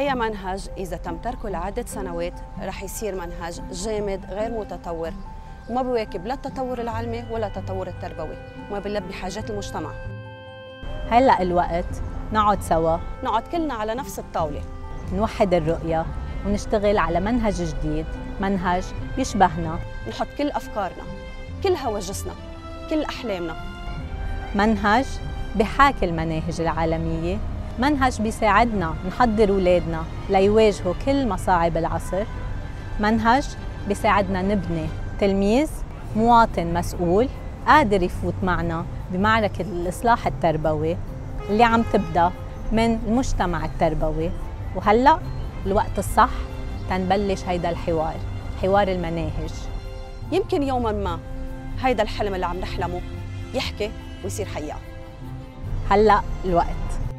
أي منهج إذا تم تركه لعدة سنوات رح يصير منهج جامد غير متطور، وما بيواكب لا التطور العلمي ولا التطور التربوي، وما بيلبي حاجات المجتمع. هلأ الوقت نقعد سوا، نقعد كلنا على نفس الطاولة، نوحد الرؤية ونشتغل على منهج جديد، منهج يشبهنا، نحط كل أفكارنا، كل هواجسنا، كل أحلامنا، منهج بحاكي المناهج العالمية، منهج بيساعدنا نحضر أولادنا ليواجهوا كل مصاعب العصر، منهج بيساعدنا نبني تلميذ مواطن مسؤول قادر يفوت معنا بمعركة الإصلاح التربوي اللي عم تبدأ من المجتمع التربوي. وهلأ الوقت الصح تنبلش هيدا الحوار، حوار المناهج. يمكن يوماً ما هيدا الحلم اللي عم نحلمه يحكي ويصير حقيقة. هلأ الوقت.